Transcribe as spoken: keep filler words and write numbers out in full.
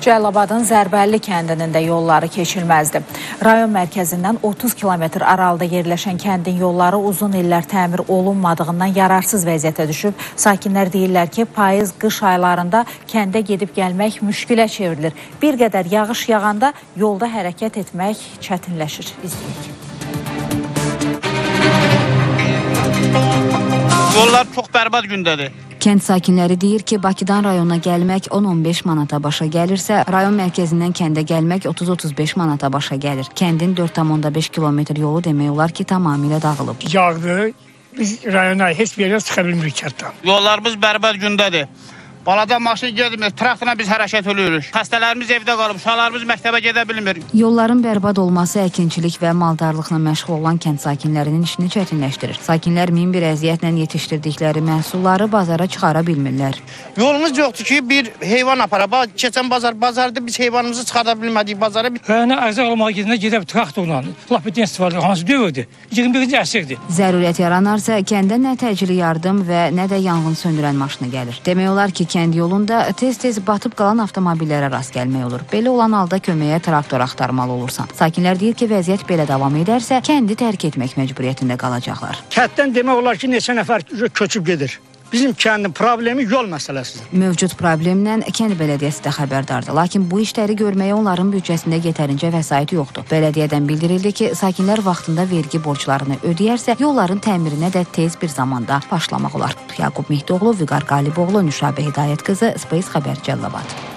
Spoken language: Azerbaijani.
Cəlilabadın Zərbəlli kəndinin də yolları keçilməzdi. Rayon mərkəzindən otuz kilometr aralıda yerləşən kəndin yolları uzun illər təmir olunmadığından yararsız vəziyyətə düşüb. Sakinlər deyirlər ki, payız qış aylarında kəndə gedib gəlmək müşkilə çevrilir. Bir qədər yağış yağanda yolda hərəkət etmək çətinləşir. İzləyək. Yollar çox bərbad gündədir. Kənd sakinləri deyir ki, Bakıdan rayona gəlmək on on beş manata başa gəlirsə, rayon mərkəzindən kəndə gəlmək otuz otuz beş manata başa gəlir. Kəndin dörd tam on beş kilometr yolu demək olar ki, tamamilə dağılıb. Yağdı, biz rayona heç bir yerə çıxa bilmirik kənddən. Yollarımız bərbad gündədir. Balaca maşın gedmir, traktorla biz hərəkət ediyoruz. Xəstələrimiz evdə qalıb, uşaqlarımız məktəbə gedə bilmir. Yolların bərbad olması əkinçilik və maldarlıqla məşğul olan kənd sakinlərinin işini çətinləşdirir. Sakinlər min bir əziyyətlə yetişdirdikləri məhsulları bazara çıxara bilmirlər. Yolumuz yoxdur ki, bir heyvan apara. Keçən bazar bazarda biz heyvanımızı çıxara bilmədik bazara. Rayona ərzaq almağa gedəndə gedib traktorla, lap bir istifadə hansı dövrdü, iyirmi birinci əsrdir. Zərurət yaranarsa, kəndə nə təcili yardım və nə də yanğın söndürən maşını gəlir. Demək olar ki, kənd yolunda tez-tez batıb qalan avtomobillərə rast gəlmək olur. Belə olan halda köməyə traktor axtarmalı olursan. Sakinlər deyir ki, vəziyyət belə davam edərsə, kəndi tərk etmək məcburiyyətində qalacaqlar. Kənddən demək olar ki, neçə nəfər köçüb gedir. Bizim kəndin problemi yol məsələsidir. Mövcud problemdən kənd bələdiyyəsi də xəbərdardır. Lakin bu işləri görməyə onların büdcəsində yetərincə vəsait yoxdur. Bələdiyyədən bildirildi ki, sakinlər vaxtında vergi borclarını ödəyərsə, yolların təmirinə də tez bir zamanda başlamaq olar. Yaqub Mehdoğlu, Vüqar Qaliboğlu, Nüşabə Hidayət qızı, Space Xəbər, Cəlilabad.